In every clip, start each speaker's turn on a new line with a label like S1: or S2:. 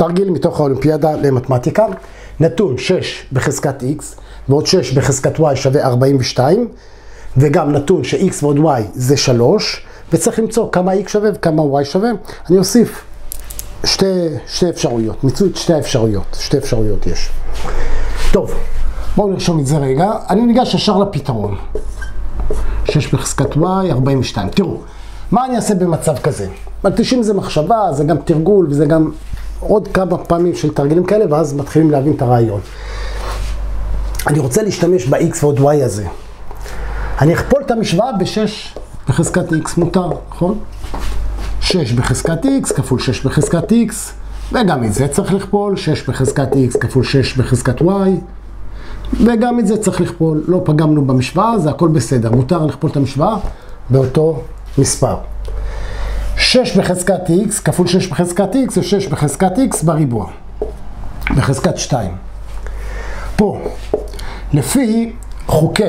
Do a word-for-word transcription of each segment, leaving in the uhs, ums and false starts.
S1: תרגיל מתוך האולימפיאדה למתמטיקה. נתון שש בחזקת x ועוד שש בחזקת y שווה ארבעים ושתיים, וגם נתון ש-x ועוד y זה שלוש, וצריך למצוא כמה x שווה וכמה y שווה. אני אוסיף שתי, שתי אפשרויות, מצאו את שתי האפשרויות, שתי אפשרויות יש. טוב, בואו נרשום את זה רגע. אני ניגש ישר לפתרון. שש בחזקת y, ארבעים ושתיים. תראו, מה אני אעשה במצב כזה? מלטישים זה מחשבה, זה גם תרגול, וזה גם עוד כמה פעמים של תרגילים כאלה, ואז מתחילים להבין את הרעיון. אני רוצה להשתמש ב-x ועוד y הזה. אני אכפול את המשוואה ב-שש בחזקת x, מותר, נכון? שש בחזקת x כפול שש בחזקת x, וגם את זה צריך לכפול, שש בחזקת x כפול שש בחזקת y, וגם את זה צריך לכפול. לא פגמנו במשוואה, זה הכל בסדר, מותר לכפול את המשוואה באותו מספר. שש בחזקת x כפול שש בחזקת x זה שש בחזקת x בריבוע, בחזקת שתיים. פה, לפי חוקי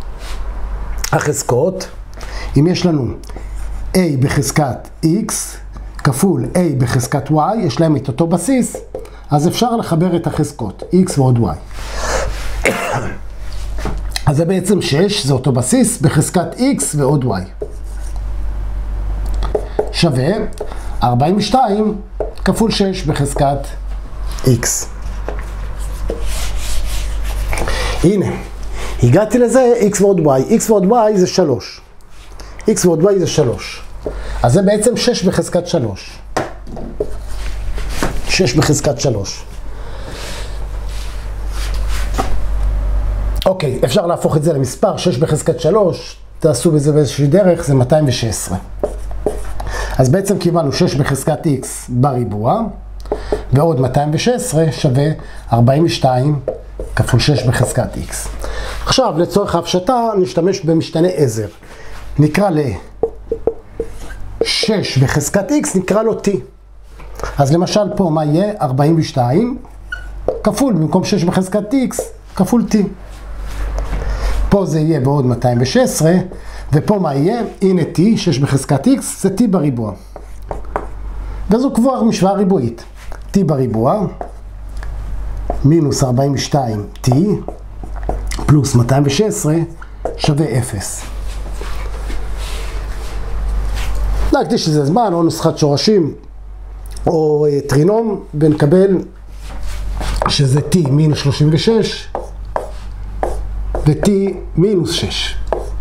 S1: החזקות, אם יש לנו a בחזקת x כפול a בחזקת y, יש להם את אותו בסיס, אז אפשר לחבר את החזקות, x ועוד y. אז זה בעצם שש, זה אותו בסיס, בחזקת x ועוד y. שווה ארבעים ושתיים כפול שש בחזקת x. הנה, הגעתי לזה x ועוד y. x ועוד y זה שלוש. x ועוד y זה שלוש. אז זה בעצם שש בחזקת שלוש. שש בחזקת שלוש. אוקיי, אפשר להפוך את זה למספר. שש בחזקת שלוש, תעשו בזה באיזושהי דרך, זה מאתיים ושש עשרה. אז בעצם קיבלנו שש בחזקת x בריבוע, ועוד מאתיים ושש עשרה שווה ארבעים ושתיים כפול שש בחזקת x. עכשיו, לצורך ההפשטה, נשתמש במשתנה עזר. נקרא ל-שש בחזקת x, נקרא לו t. אז למשל פה, מה יהיה? ארבעים ושתיים כפול, במקום שש בחזקת x, כפול t. פה זה יהיה בעוד מאתיים ושש עשרה, ופה מה יהיה? הנה t, שש בחזקת x, זה t בריבוע. וזו כבר משוואה ריבועית. t בריבוע, מינוס ארבעים ושתיים t, פלוס מאתיים ושש עשרה, שווה אפס. להקדיש לזה זמן, או נוסחת שורשים, או טרינום, ונקבל שזה t מינוס שלושים ושש, ו-t מינוס שש.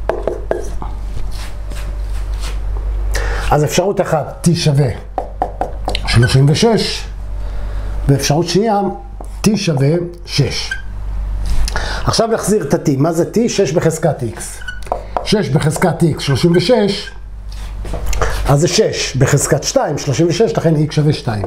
S1: אז אפשרות אחת, t שווה שלושים ושש, ואפשרות שנייה, t שווה שש. עכשיו נחזיר את ה-t. מה זה t? שש בחזקת x. שש בחזקת x, שלושים ושש, אז זה שש בחזקת שתיים, שלושים ושש, לכן x שווה שתיים.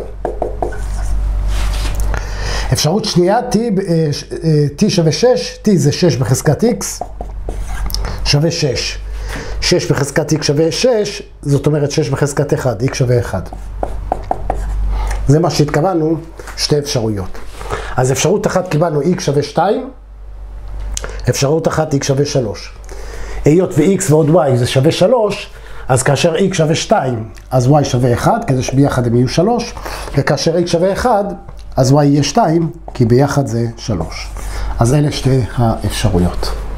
S1: אפשרות שנייה, t, t שווה שש, t זה שש בחזקת x, שווה שש. שש בחזקת x שווה שש, זאת אומרת שש בחזקת אחת, x שווה אחת. זה מה שהתכוונו, שתי אפשרויות. אז אפשרות אחת קיבלנו x שווה שתיים, אפשרות אחת x שווה שלוש. היות ו-x ועוד y זה שווה שלוש, אז כאשר x שווה שתיים, אז y שווה אחת, כדי שביחד הם יהיו שלוש, וכאשר x שווה אחת, אז y יהיה שתיים, כי ביחד זה שלוש. אז אלה שתי האפשרויות.